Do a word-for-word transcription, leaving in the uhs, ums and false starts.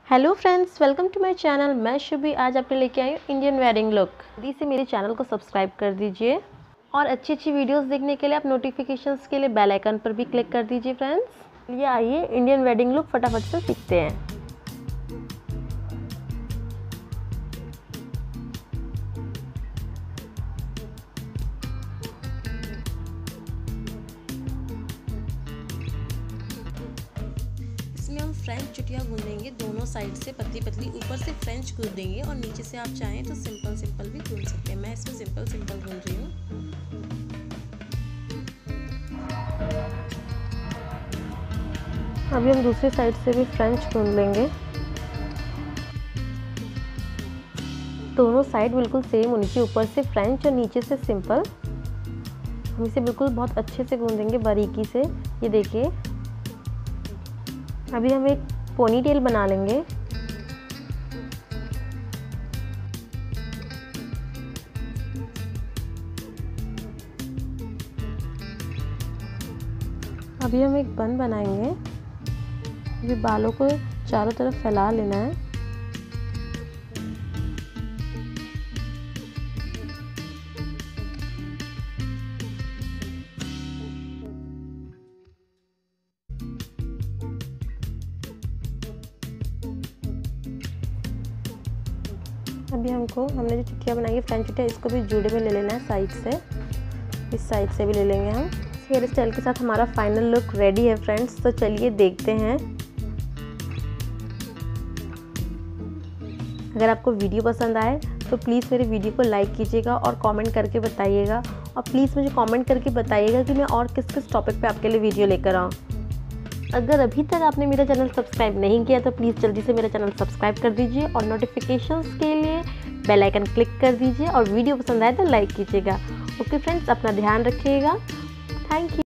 Hello friends, welcome to my channel. मैं शुभी आज आपके लेके आई हूँ इंडियन वेडिंग लुक। जल्दी से मेरे चैनल को सब्सक्राइब कर दीजिए और अच्छी अच्छी वीडियोस देखने के लिए आप नोटिफिकेशंस के लिए बेल आइकन पर भी क्लिक कर दीजिए। फ्रेंड्स, ये आइए इंडियन वेडिंग लुक फटाफट से सीखते हैं। इसमें हम फ्रेंच चुटिया गूंदेंगे दोनों साइड से, पतली पतली। ऊपर से फ्रेंच गूंदेंगे और नीचे से आप चाहें तो सिंपल सिंपल भी गूंद सकते हैं। मैं इसमें सिंपल सिंपल गूंद रही हूँ। अभी हम दूसरी साइड से भी फ्रेंच गूंद लेंगे। दोनों साइड बिल्कुल सेम होनी चाहिए, ऊपर से फ्रेंच और नीचे से सिंपल। हम इसे बिल्कुल बहुत अच्छे से गूंदेंगे बारीकी से। ये देखिए, अभी हम एक पोनी टेल बना लेंगे। अभी हम एक बन बनाएंगे। अभी बालों को चारों तरफ फैला लेना है। अभी हमको हमने जो चुटिया बनाई है फ्रेंच चुटिया, इसको भी जूड़े में ले लेना है साइड से। इस साइड से भी ले लेंगे हम। हेयर स्टाइल के साथ हमारा फाइनल लुक रेडी है फ्रेंड्स, तो चलिए देखते हैं। अगर आपको वीडियो पसंद आए तो प्लीज़ मेरे वीडियो को लाइक कीजिएगा और कमेंट करके बताइएगा। और प्लीज़ मुझे कमेंट करके बताइएगा कि मैं और किस किस टॉपिक पे आपके लिए वीडियो लेकर आऊँ। अगर अभी तक आपने मेरा चैनल सब्सक्राइब नहीं किया तो प्लीज़ जल्दी से मेरा चैनल सब्सक्राइब कर दीजिए और नोटिफिकेशंस के लिए बेल आइकन क्लिक कर दीजिए और वीडियो पसंद आए तो लाइक कीजिएगा। ओके फ्रेंड्स, अपना ध्यान रखिएगा। Thank you.